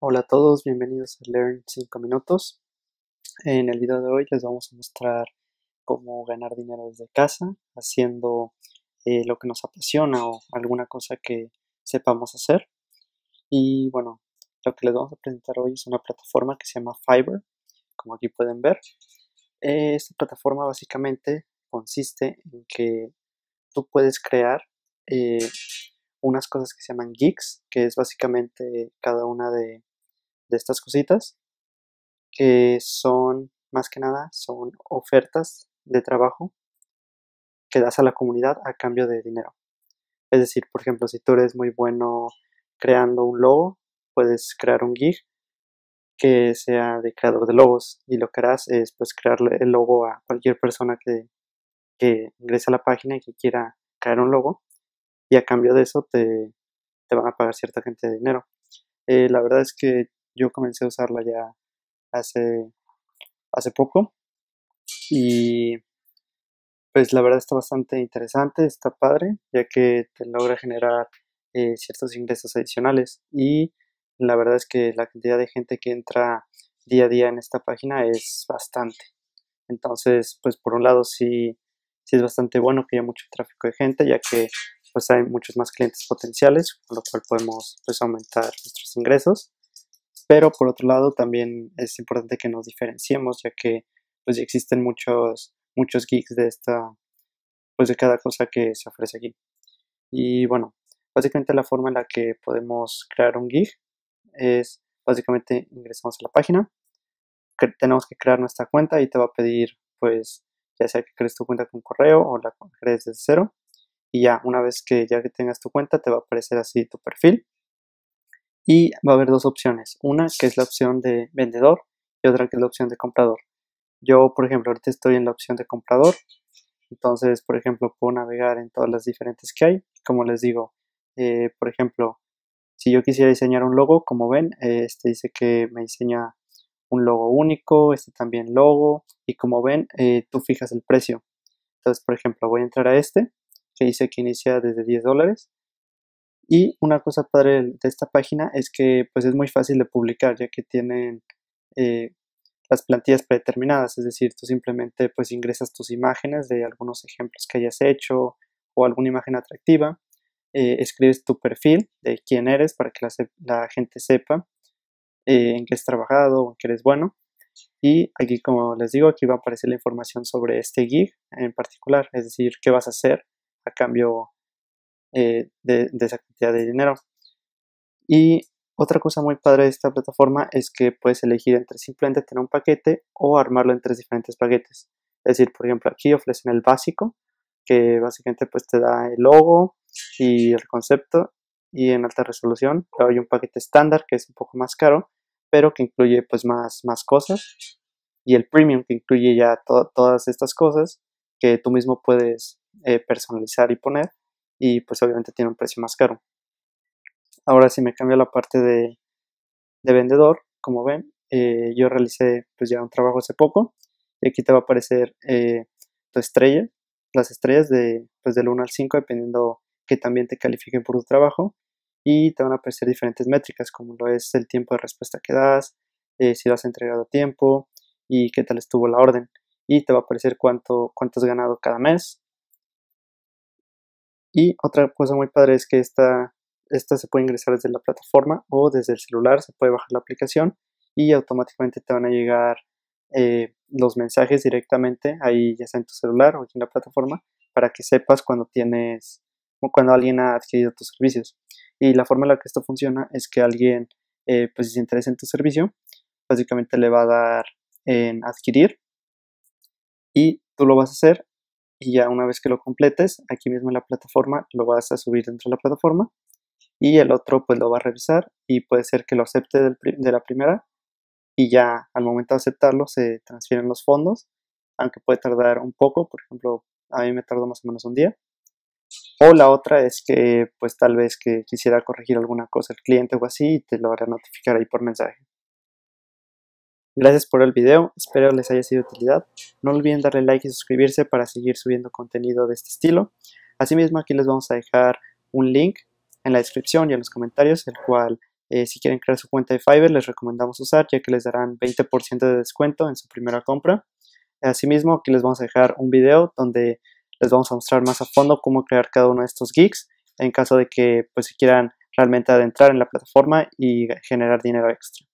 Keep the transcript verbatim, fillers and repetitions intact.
Hola a todos, bienvenidos a Learn cinco minutos. En el video de hoy les vamos a mostrar cómo ganar dinero desde casa haciendo eh, lo que nos apasiona o alguna cosa que sepamos hacer. Y bueno, lo que les vamos a presentar hoy es una plataforma que se llama Fiverr, como aquí pueden ver. Eh, esta plataforma básicamente consiste en que tú puedes crear eh, unas cosas que se llaman gigs, que es básicamente cada una de de estas cositas que son, más que nada, son ofertas de trabajo que das a la comunidad a cambio de dinero. Es decir, por ejemplo, si tú eres muy bueno creando un logo, puedes crear un gig que sea de creador de logos y lo que harás es pues crearle el logo a cualquier persona que, que ingrese a la página y que quiera crear un logo y a cambio de eso te, te van a pagar cierta cantidad de dinero. Eh, la verdad es que yo comencé a usarla ya hace, hace poco y pues la verdad está bastante interesante, está padre, ya que te logra generar eh, ciertos ingresos adicionales y la verdad es que la cantidad de gente que entra día a día en esta página es bastante. Entonces, pues por un lado sí, sí es bastante bueno que haya mucho tráfico de gente, ya que pues hay muchos más clientes potenciales, con lo cual podemos pues aumentar nuestros ingresos. Pero por otro lado también es importante que nos diferenciemos, ya que pues ya existen muchos muchos geeks de esta pues de cada cosa que se ofrece aquí. Y bueno, básicamente la forma en la que podemos crear un gig es básicamente ingresamos a la página, que tenemos que crear nuestra cuenta y te va a pedir pues ya sea que crees tu cuenta con correo o la crees desde cero y ya una vez que ya que tengas tu cuenta te va a aparecer así tu perfil y va a haber dos opciones, una que es la opción de vendedor y otra que es la opción de comprador. Yo por ejemplo ahorita estoy en la opción de comprador. Entonces, por ejemplo, puedo navegar en todas las diferentes que hay. Como les digo, eh, por ejemplo, si yo quisiera diseñar un logo, como ven, eh, este dice que me diseña un logo único, este también logo, y como ven, eh, tú fijas el precio. Entonces, por ejemplo, voy a entrar a este, que dice que inicia desde diez dólares. Y una cosa padre de esta página es que pues es muy fácil de publicar, ya que tienen eh, las plantillas predeterminadas, es decir, tú simplemente pues ingresas tus imágenes de algunos ejemplos que hayas hecho o alguna imagen atractiva, eh, escribes tu perfil de quién eres para que la, la gente sepa eh, en qué has trabajado o en qué eres bueno. Y aquí, como les digo, aquí va a aparecer la información sobre este gig en particular, es decir, qué vas a hacer a cambio eh, de, de esa cantidad de dinero. Y otra cosa muy padre de esta plataforma es que puedes elegir entre simplemente tener un paquete o armarlo en tres diferentes paquetes. Es decir, por ejemplo, aquí ofrecen el básico, que básicamente pues te da el logo y el concepto y en alta resolución. Luego hay un paquete estándar que es un poco más caro, pero que incluye pues más, más cosas. Y el premium que incluye ya to todas estas cosas que tú mismo puedes eh, personalizar y poner y pues obviamente tiene un precio más caro. Ahora si me cambio a la parte de, de vendedor, como ven, eh, yo realicé pues ya un trabajo hace poco y aquí te va a aparecer eh, tu estrella, las estrellas de, pues del uno al cinco dependiendo que también te califiquen por tu trabajo y te van a aparecer diferentes métricas como lo es el tiempo de respuesta que das, eh, si lo has entregado a tiempo y qué tal estuvo la orden y te va a aparecer cuánto, cuánto has ganado cada mes. Y otra cosa muy padre es que esta, esta se puede ingresar desde la plataforma o desde el celular, se puede bajar la aplicación y automáticamente te van a llegar eh, los mensajes directamente ahí ya sea en tu celular o en la plataforma para que sepas cuando tienes o cuando alguien ha adquirido tus servicios. Y la forma en la que esto funciona es que alguien eh, pues si se interesa en tu servicio, básicamente le va a dar en adquirir y tú lo vas a hacer y ya una vez que lo completes, aquí mismo en la plataforma, lo vas a subir dentro de la plataforma y el otro pues lo va a revisar y puede ser que lo acepte del, de la primera y ya al momento de aceptarlo se transfieren los fondos, aunque puede tardar un poco, por ejemplo, a mí me tardó más o menos un día. O la otra es que pues tal vez que quisiera corregir alguna cosa el cliente o así y te lo hará notificar ahí por mensaje. Gracias por el video, espero les haya sido de utilidad. No olviden darle like y suscribirse para seguir subiendo contenido de este estilo. Asimismo, aquí les vamos a dejar un link en la descripción y en los comentarios, el cual Eh, si quieren crear su cuenta de Fiverr, les recomendamos usar, ya que les darán veinte por ciento de descuento en su primera compra. Asimismo, aquí les vamos a dejar un video donde les vamos a mostrar más a fondo cómo crear cada uno de estos gigs en caso de que pues, si quieran realmente adentrar en la plataforma y generar dinero extra.